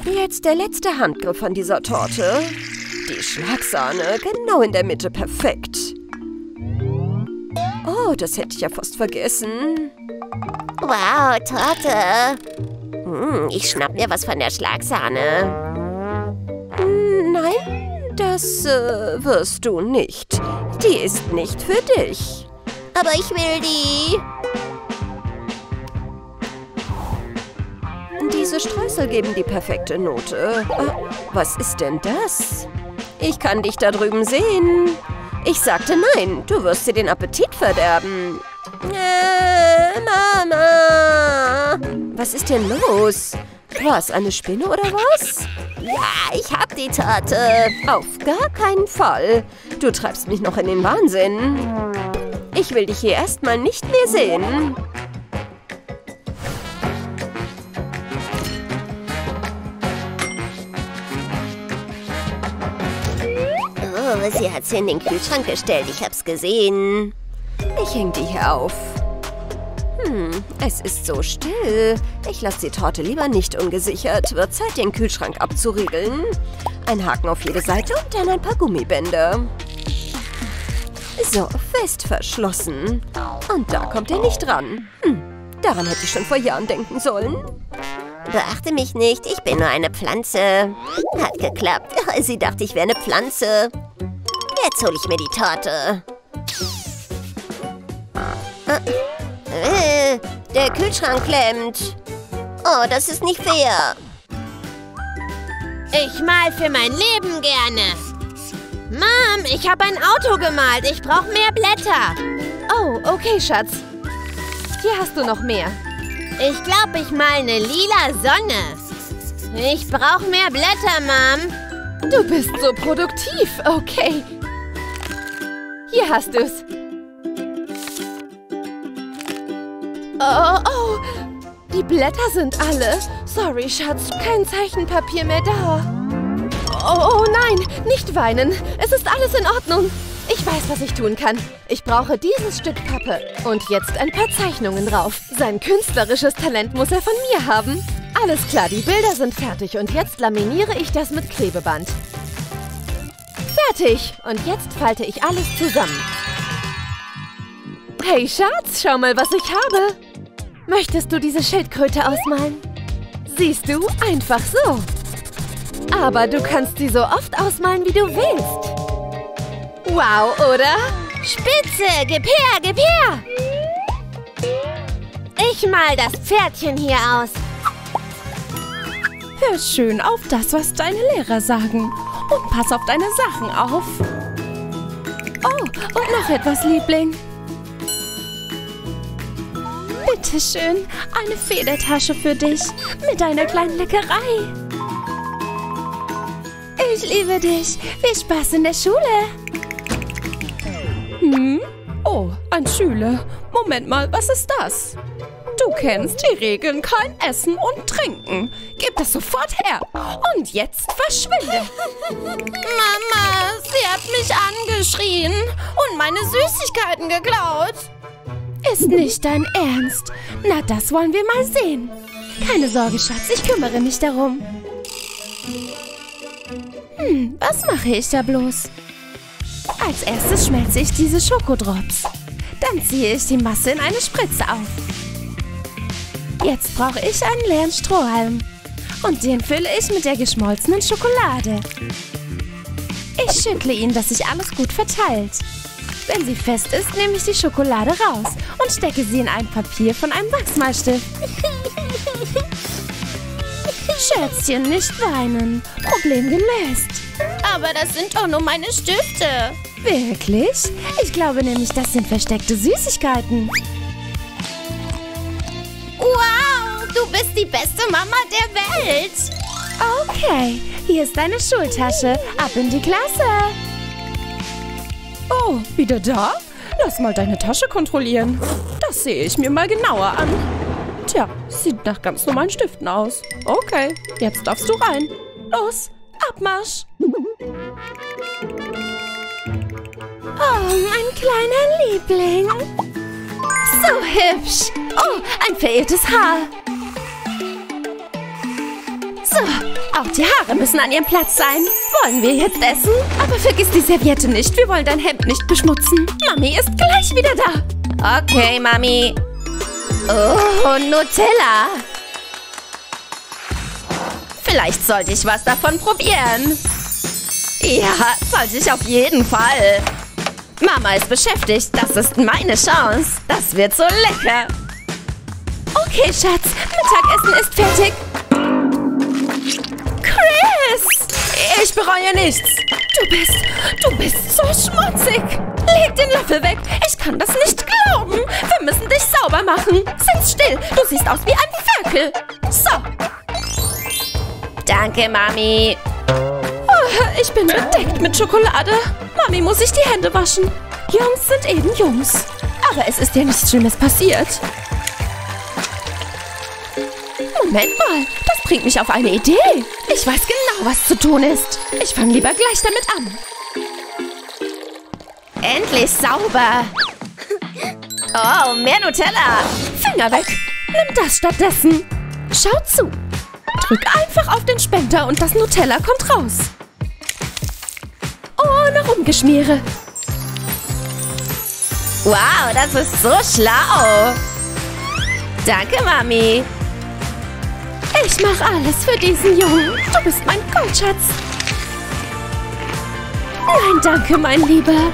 Jetzt der letzte Handgriff an dieser Torte. Die Schlagsahne, genau in der Mitte, perfekt. Oh, das hätte ich ja fast vergessen. Wow, Torte. Ich schnapp mir was von der Schlagsahne. Nein, das wirst du nicht. Die ist nicht für dich. Aber ich will die. Diese Streusel geben die perfekte Note. Was ist denn das? Ich kann dich da drüben sehen. Ich sagte nein, du wirst dir den Appetit verderben. Mama! Was ist denn los? Was, eine Spinne oder was? Ja, ich hab die Torte. Auf gar keinen Fall. Du treibst mich noch in den Wahnsinn. Ich will dich hier erstmal nicht mehr sehen. Oh, sie hat sie in den Kühlschrank gestellt. Ich hab's gesehen. Ich häng die hier auf. Es ist so still. Ich lasse die Torte lieber nicht ungesichert. Wird Zeit, den Kühlschrank abzuriegeln. Ein Haken auf jede Seite und dann ein paar Gummibänder. So, fest verschlossen. Und da kommt er nicht ran. Daran hätte ich schon vor Jahren denken sollen. Beachte mich nicht, ich bin nur eine Pflanze. Hat geklappt. Sie dachte, ich wäre eine Pflanze. Jetzt hole ich mir die Torte. Der Kühlschrank klemmt. Oh, das ist nicht fair. Ich mal für mein Leben gerne. Mom, ich habe ein Auto gemalt. Ich brauche mehr Blätter. Oh, okay, Schatz. Hier hast du noch mehr. Ich glaube, ich mal eine lila Sonne. Ich brauche mehr Blätter, Mom. Du bist so produktiv. Okay. Hier hast du's. Oh, die Blätter sind alle. Sorry, Schatz, kein Zeichenpapier mehr da. Oh nein, nicht weinen. Es ist alles in Ordnung. Ich weiß, was ich tun kann. Ich brauche dieses Stück Pappe. Und jetzt ein paar Zeichnungen drauf. Sein künstlerisches Talent muss er von mir haben. Alles klar, die Bilder sind fertig. Und jetzt laminiere ich das mit Klebeband. Fertig. Und jetzt falte ich alles zusammen. Hey, Schatz, schau mal, was ich habe. Möchtest du diese Schildkröte ausmalen? Siehst du, einfach so. Aber du kannst sie so oft ausmalen, wie du willst. Wow, oder? Spitze, gib her, gib her! Ich mal das Pferdchen hier aus. Hör schön auf das, was deine Lehrer sagen. Und pass auf deine Sachen auf. Oh, und noch etwas, Liebling. Bitte schön, eine Federtasche für dich mit einer kleinen Leckerei. Ich liebe dich. Viel Spaß in der Schule. Oh, ein Schüler. Moment mal, was ist das? Du kennst die Regeln, kein Essen und Trinken. Gib das sofort her. Und jetzt verschwinde. Mama, sie hat mich angeschrien und meine Süßigkeiten geklaut. Ist nicht dein Ernst. Na, das wollen wir mal sehen. Keine Sorge, Schatz, ich kümmere mich darum. Was mache ich da bloß? Als erstes schmelze ich diese Schokodrops. Dann ziehe ich die Masse in eine Spritze auf. Jetzt brauche ich einen leeren Strohhalm. Und den fülle ich mit der geschmolzenen Schokolade. Ich schüttle ihn, dass sich alles gut verteilt. Wenn sie fest ist, nehme ich die Schokolade raus und stecke sie in ein Papier von einem Wachsmalstift. Schätzchen, nicht weinen. Problem gelöst. Aber das sind doch nur meine Stifte. Wirklich? Ich glaube nämlich, das sind versteckte Süßigkeiten. Wow, du bist die beste Mama der Welt. Okay, hier ist deine Schultasche. Ab in die Klasse. Oh, wieder da? Lass mal deine Tasche kontrollieren. Das sehe ich mir mal genauer an. Tja, sieht nach ganz normalen Stiften aus. Okay, jetzt darfst du rein. Los, Abmarsch. Oh, mein kleiner Liebling. So hübsch. Oh, ein verirrtes Haar. So, Auch die Haare müssen an ihrem Platz sein. Wollen wir jetzt essen? Aber vergiss die Serviette nicht. Wir wollen dein Hemd nicht beschmutzen. Mami ist gleich wieder da. Okay, Mami. Oh, Nutella. Vielleicht sollte ich was davon probieren. Ja, sollte ich auf jeden Fall. Mama ist beschäftigt. Das ist meine Chance. Das wird so lecker. Okay, Schatz. Mittagessen ist fertig. Chris! Ich bereue nichts. Du bist so schmutzig. Leg den Löffel weg. Ich kann das nicht glauben. Wir müssen dich sauber machen. Sitz still. Du siehst aus wie ein Ferkel. So. Danke, Mami. Oh, ich bin bedeckt mit Schokolade. Mami muss sich die Hände waschen. Jungs sind eben Jungs. Aber es ist ja nichts Schlimmes passiert. Moment mal, das bringt mich auf eine Idee. Ich weiß genau, was zu tun ist. Ich fange lieber gleich damit an. Endlich sauber. Oh, mehr Nutella. Finger weg. Nimm das stattdessen. Schau zu. Drück einfach auf den Spender und das Nutella kommt raus. Ohne Rumgeschmiere. Wow, das ist so schlau. Danke, Mami. Ich mache alles für diesen Jungen. Du bist mein Goldschatz. Nein, danke, mein Lieber.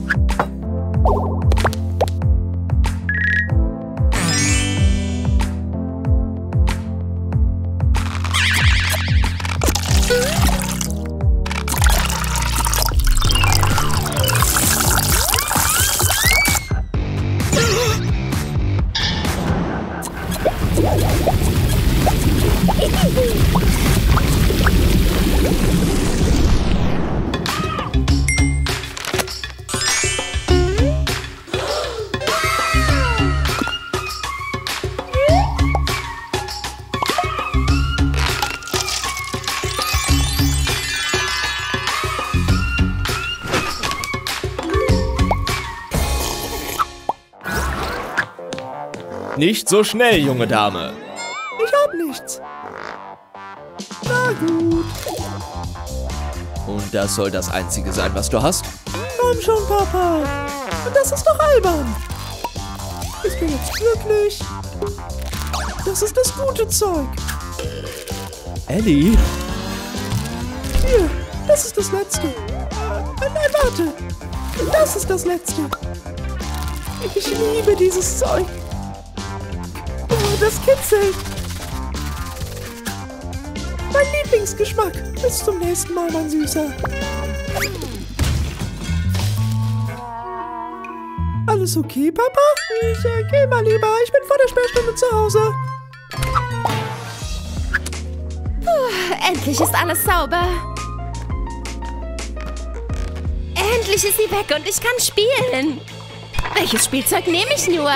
Nicht so schnell, junge Dame. Ich hab nichts. Na gut. Und das soll das Einzige sein, was du hast? Komm schon, Papa. Das ist doch albern. Ich bin jetzt glücklich. Das ist das gute Zeug. Ellie? Hier, das ist das Letzte. Nein, warte. Das ist das Letzte. Ich liebe dieses Zeug. Oh, das kitzelt. Mein Lieblingsgeschmack. Bis zum nächsten Mal, mein Süßer. Alles okay, Papa? Ich geh mal lieber. Ich bin vor der Sperrstunde zu Hause. Endlich ist alles sauber. Endlich ist sie weg und ich kann spielen. Welches Spielzeug nehme ich nur?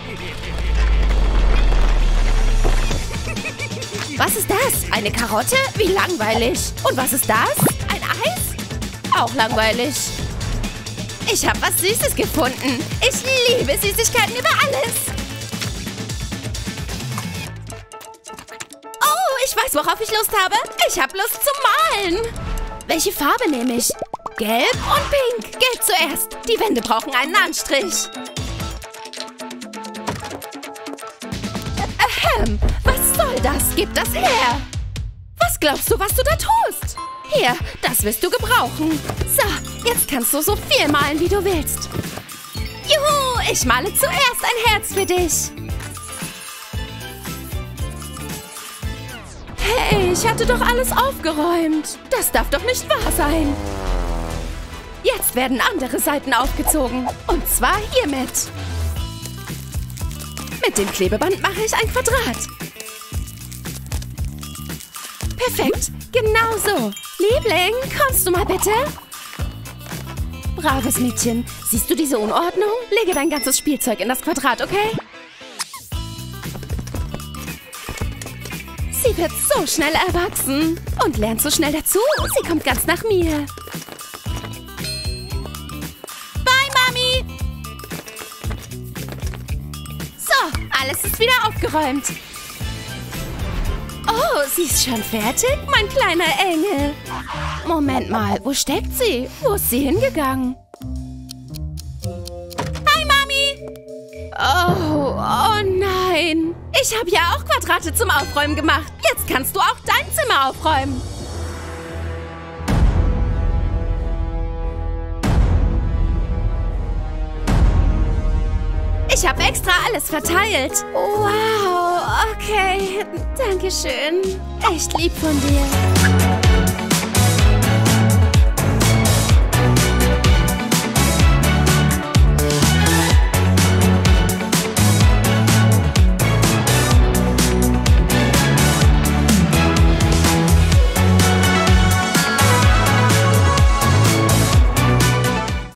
Was ist das? Eine Karotte? Wie langweilig. Und was ist das? Ein Eis? Auch langweilig. Ich habe was Süßes gefunden. Ich liebe Süßigkeiten über alles. Oh, ich weiß, worauf ich Lust habe. Ich habe Lust zu malen. Welche Farbe nehme ich? Gelb und Pink. Gelb zuerst. Die Wände brauchen einen Anstrich. Was soll das? Gib das her. Was glaubst du, was du da tust? Hier, das wirst du gebrauchen. So, jetzt kannst du so viel malen, wie du willst. Juhu, ich male zuerst ein Herz für dich. Hey, ich hatte doch alles aufgeräumt. Das darf doch nicht wahr sein. Jetzt werden andere Seiten aufgezogen. Und zwar hiermit. Mit dem Klebeband mache ich ein Quadrat. Perfekt, genau so. Liebling, kommst du mal bitte? Braves Mädchen. Siehst du diese Unordnung? Lege dein ganzes Spielzeug in das Quadrat, okay? Sie wird so schnell erwachsen und lernt so schnell dazu. Sie kommt ganz nach mir. Bye, Mami. So, alles ist wieder aufgeräumt. Oh, sie ist schon fertig, mein kleiner Engel. Moment mal, wo steckt sie? Wo ist sie hingegangen? Hi, Mami! Oh nein. Ich habe ja auch Quadrate zum Aufräumen gemacht. Jetzt kannst du auch dein Zimmer aufräumen. Ich habe extra alles verteilt. Wow, okay. Dankeschön. Echt lieb von dir.